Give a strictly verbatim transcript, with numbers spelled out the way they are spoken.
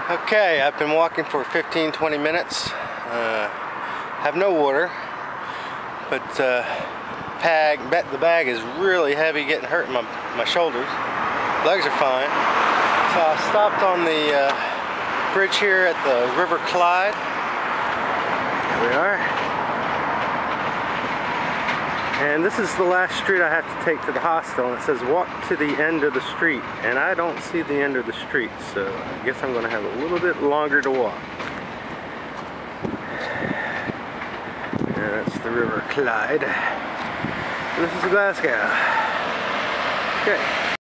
Okay, I've been walking for fifteen to twenty minutes. Uh, have no water, but uh, bag, the bag is really heavy, getting hurt in my, my shoulders. Legs are fine. So I stopped on the uh, bridge here at the River Clyde. Here we are. And this is the last street I have to take to the hostel, and it says walk to the end of the street, and I don't see the end of the street, so I guess I'm going to have a little bit longer to walk. And that's the River Clyde. And this is Glasgow. Okay.